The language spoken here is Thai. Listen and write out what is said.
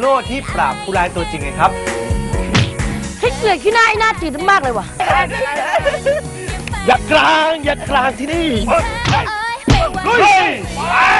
โร่ที่ปราบผู้ร้ายตัวจริงไงครับฉันเกลียดขี้หน้าไอ้หน้าจืดมากเลยว่ะอย่ากลางที่นี่ลุย